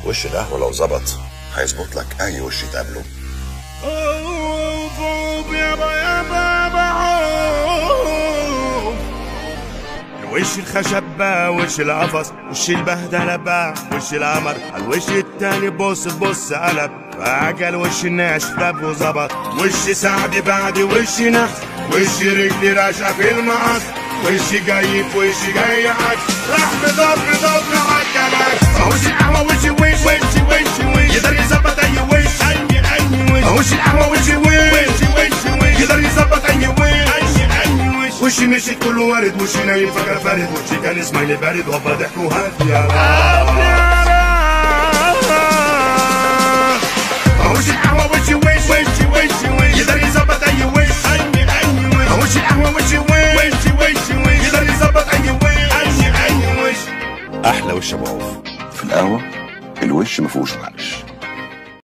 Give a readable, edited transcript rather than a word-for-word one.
وش القهوة لو ظبط هيظبط لك أي وش تقابله. وش الخشبة وش القفص وش البهدلة باع وش القمر الوش التاني بص قلب فعجل وش الناس دب وظبط وش سعد بعد وش نخ وش رجلي راشقة في المقص وش جاي في وش جاي عكس راح بضرب عالكلاش وش القهوة وش يقدر يظبط أي وش وش القهوة وش يقدر يظبط أي وش وشي مشي كله وارد وشي نايم فكر فارد وشي كان اسماعيلي بارد وابا ضحك وهات يا وش القهوة وشي يقدر يظبط أي وش وش القهوة وشي يقدر يظبط أي وش أحلى وش أبو عوف في القهوة الوش مفيهوش معلش.